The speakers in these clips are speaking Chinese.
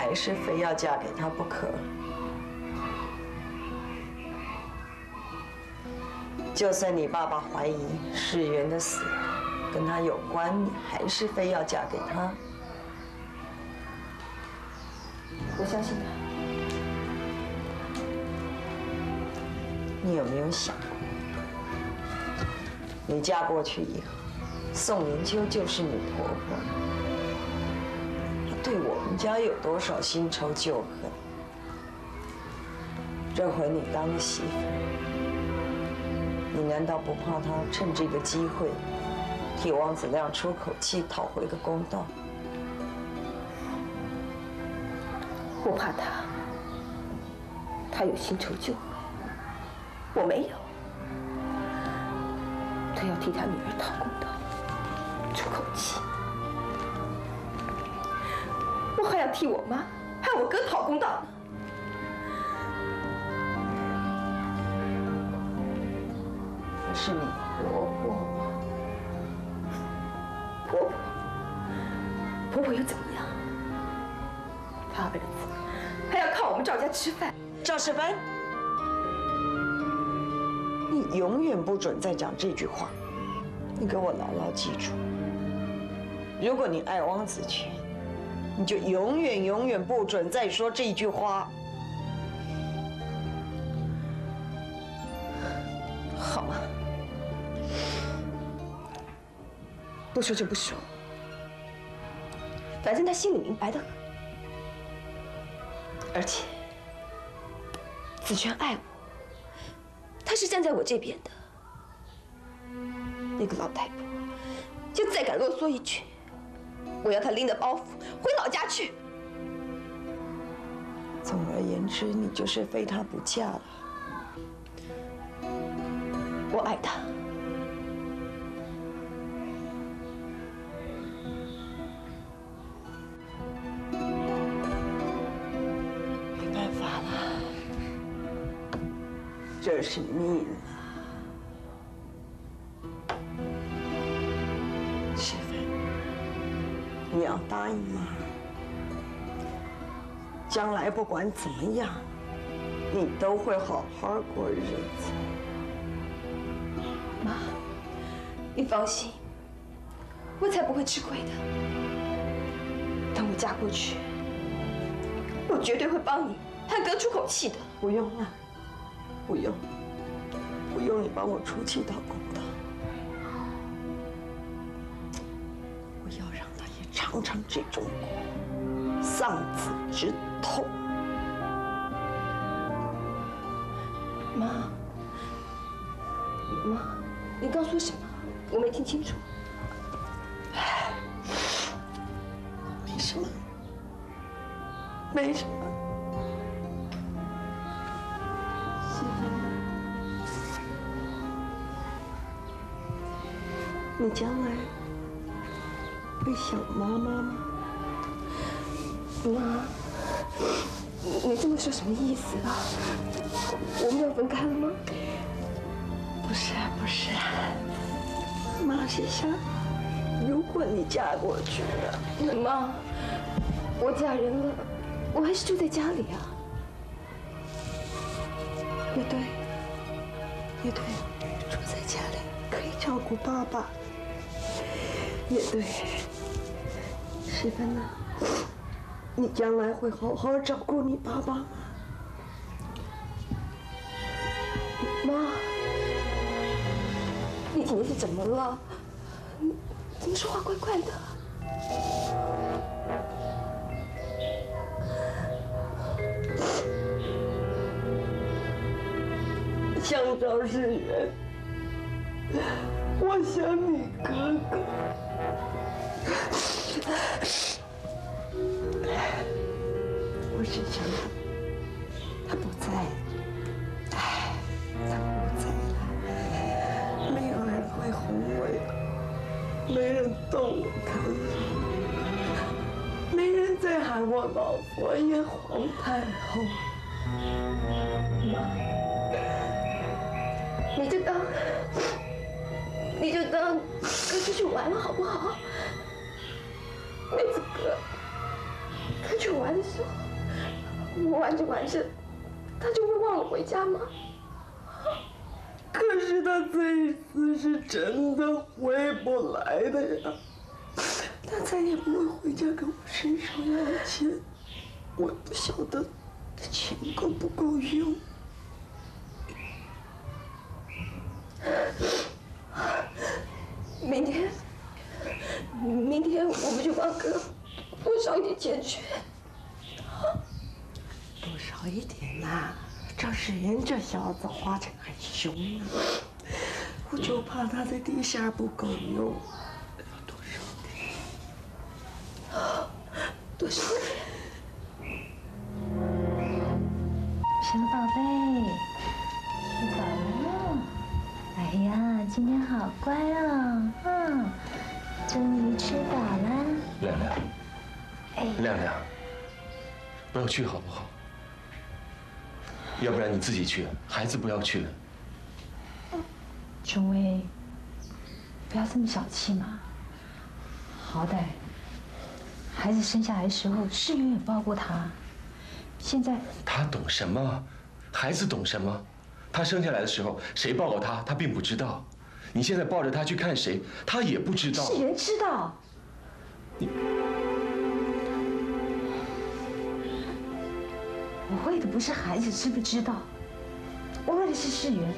还是非要嫁给他不可。就算你爸爸怀疑世元的死跟他有关，你还是非要嫁给他。 我相信他。 你有没有想过，你嫁过去以后，宋银秋就是你婆婆，她对我们家有多少新仇旧恨？这回你当了媳妇，你难道不怕她趁这个机会替王子亮出口气，讨回个公道？ 我怕他有新仇旧恨，我没有。他要替他女儿讨公道，出口气。我还要替我妈还有我哥讨公道呢。 可是你婆婆， 婆婆又怎么样？她儿子还要靠我们赵家吃饭。 赵世芬，你永远不准再讲这句话，你给我牢牢记住。如果你爱汪子权，你就永远不准再说这句话。 好吗？不说就不说，反正他心里明白的很，而且子权爱我，他是站在我这边的。那个老太婆就再敢啰嗦一句，我要她拎着包袱回老家去。 总而言之，你就是非他不嫁了。 我爱他。 没办法了，这是命啊。世芬，你要答应妈，将来不管怎么样，你都会好好过日子。 妈，你放心，我才不会吃亏的。等我嫁过去，我绝对会帮你和哥出口气的。 不用了，不用你帮我出气讨公道。我要让他也尝尝这种丧子之痛。 妈，你刚说什么？我没听清楚。 没什么，没什么。媳妇，你将来会想妈妈吗？ 妈，你这么说什么意思啊？我们要分开了吗？ 不是，妈是想，如果你嫁过去了， 妈，我嫁人了，我还是住在家里啊。 也对，住在家里可以照顾爸爸。也对，世芬呐，你将来会好好照顾你爸爸吗？ 妈，你今天是怎么了？怎么说话怪怪的？ 想赵世元，我想你哥哥。我是想他不在了，他不在了，没有人会哄我呀，没人逗我可以，没人再喊我老佛爷、皇太后。 妈，你就当哥出去玩了好不好？每次哥出去玩的时候，我玩着玩着，他就会忘了回家吗？ 可是他这一次是真的回不来的呀，他再也不会回家跟我伸手要钱，我也不晓得他钱够不够用。 明天我们就帮哥多少一点钱去。 多少一点呐？赵世元这小子花钱很凶啊，我就怕他的底下不够用。多少点？ 多少点？ 小宝贝，吃饱了吗？哎呀，今天好乖哦，终于吃饱了。 亮亮， 哎， 亮亮，不要去好不好？要不然你自己去，孩子不要去。 春薇，不要这么小气嘛。好歹孩子生下来的时候，世元也抱过他，现在他懂什么？孩子懂什么？他生下来的时候，谁抱过他，他并不知道。你现在抱着他去看谁，他也不知道。 世元知道。我为的不是孩子知不知道，我为的是世元。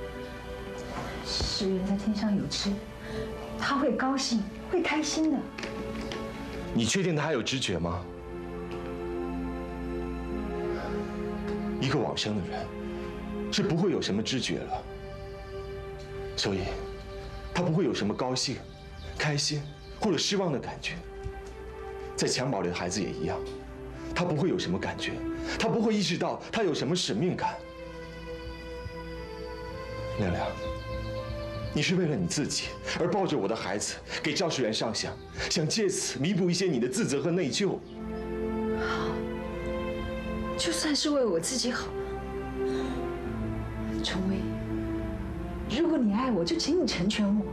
世元在天上有知，他会高兴，会开心的。 你确定他还有知觉吗？一个往生的人是不会有什么知觉了，所以他不会有什么高兴、开心或者失望的感觉。在襁褓里的孩子也一样，他不会有什么感觉，他不会意识到他有什么使命感。亮亮，你是为了你自己而抱着我的孩子给赵世元上香，想借此弥补一些你的自责和内疚。 好，就算是为我自己好。春薇，如果你爱我，就请你成全我。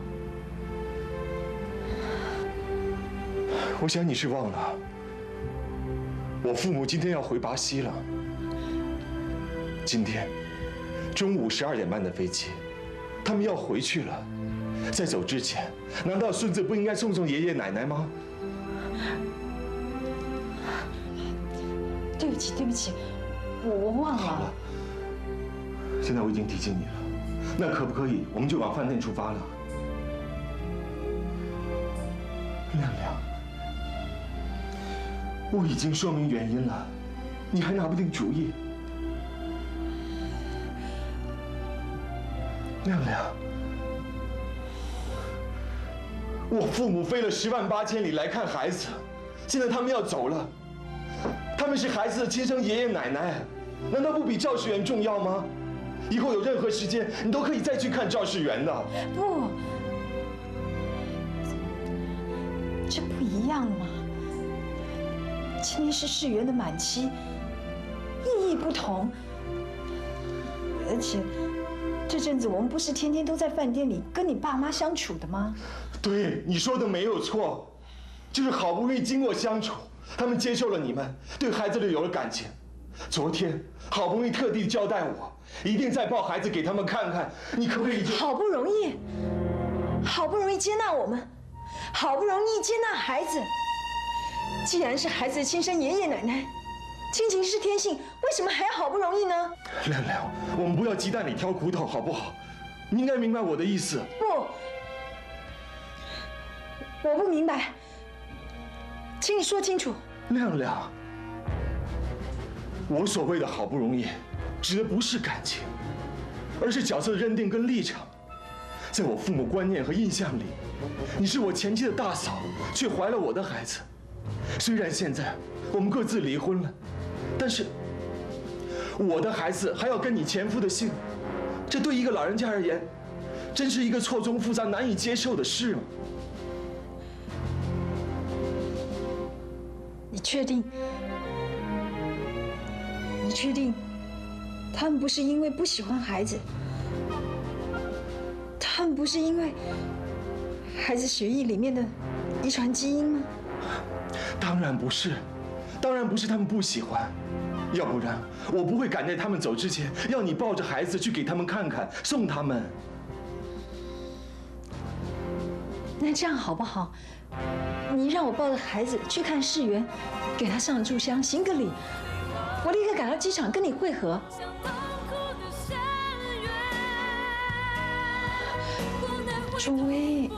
我想你是忘了，我父母今天要回巴西了。今天中午12点半的飞机，他们要回去了。在走之前，难道孙子不应该送送爷爷奶奶吗？ 对不起，对不起，我忘了。 好了，现在我已经提醒你了，那可不可以我们就往饭店出发了？亮亮，我已经说明原因了，你还拿不定主意。亮亮，我父母飞了10万8千里来看孩子，现在他们要走了，他们是孩子的亲生爷爷奶奶，难道不比赵世元重要吗？以后有任何时间，你都可以再去看赵世元的。 不，这不一样嘛。今天是世元的满期，意义不同。而且这阵子我们不是天天都在饭店里跟你爸妈相处的吗？ 对，你说的没有错，就是好不容易经过相处，他们接受了你们，对孩子里有了感情。昨天好不容易特地交代我，一定再抱孩子给他们看看，你可不可以就…… 好不容易接纳我们，好不容易接纳孩子。既然是孩子的亲生爷爷奶奶，亲情是天性，为什么还要好不容易呢？ 亮亮，我们不要鸡蛋里挑骨头，好不好？你应该明白我的意思。 不，我不明白，请你说清楚。 亮亮，我所谓的好不容易，指的不是感情，而是角色的认定跟立场。在我父母观念和印象里，你是我前妻的大嫂，却怀了我的孩子。虽然现在我们各自离婚了，但是我的孩子还要跟你前夫的姓，这对一个老人家而言，真是一个错综复杂、难以接受的事吗？ 你确定？你确定他们不是因为不喜欢孩子？他们不是因为孩子血液里面的遗传基因吗？ 当然不是， 当然不是他们不喜欢，要不然我不会赶在他们走之前，要你抱着孩子去给他们看看，送他们。 那这样好不好？你让我抱着孩子去看世源，给他上炷香，行个礼，我立刻赶到机场跟你会合。朱薇。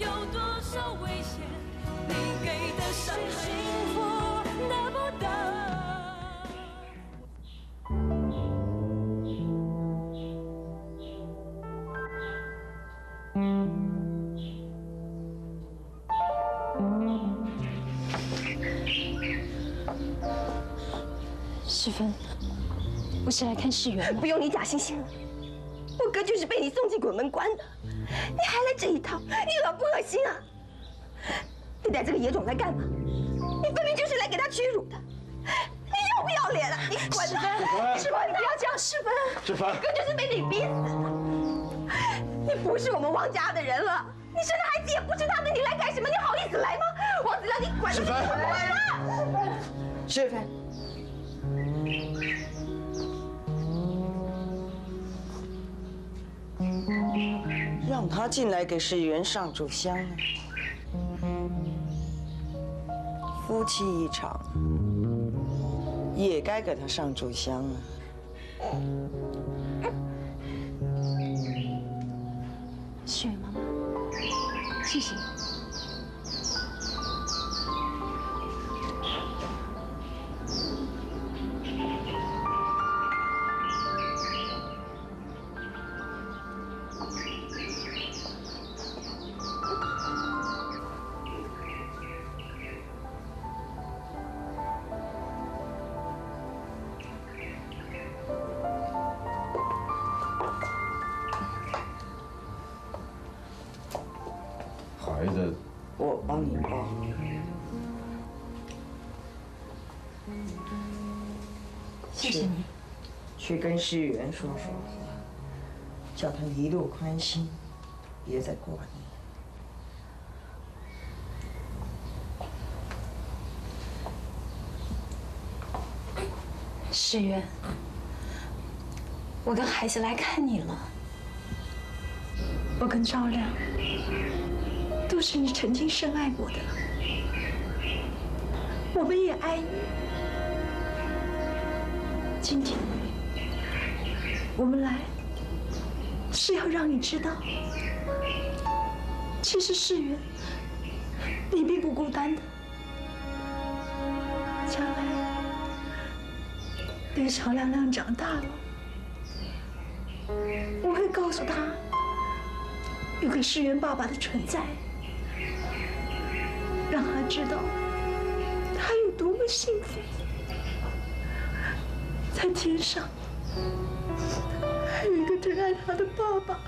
世芬，我是来看世源。 不用你假惺惺了，我哥就是被你送进鬼门关的，你还来这一套，你恶不恶心啊？你带这个野种来干嘛？你分明就是来给他屈辱的，你要不要脸啊？你滚！世芬，师傅，你不要这样，世芬。 世芬， 哥就是被你逼死的，你不是我们王家的人了，你生的孩子也不是他的，你来干什么？你好意思来吗？王子良，你滚！ 世芬， 世芬。 让他进来给世源上炷香啊！夫妻一场，也该给他上炷香啊！ 世源妈妈，谢谢你。 孩子， 我帮你抱。 谢谢你。 去跟世源说说话，叫他一路宽心，别再挂念。 世源，我跟孩子来看你了。我跟赵亮都是你曾经深爱过的，我们也爱你。今天我们来是要让你知道，其实世源，你并不孤单的。将来等小亮亮长大了，我会告诉他有个世源爸爸的存在，让他知道他有多么幸福，在天上还有一个真爱他的爸爸。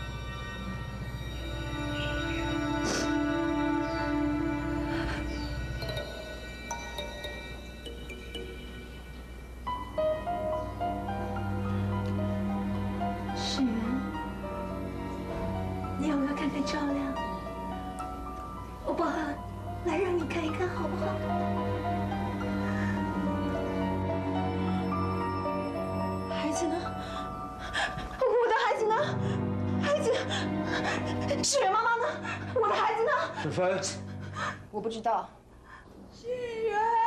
世源，你要不要看看赵亮？我抱他来让你看一看，好不好？孩子呢？我的孩子呢？孩子，世源妈妈呢？我的孩子呢？ 世芬， 我不知道。 世源。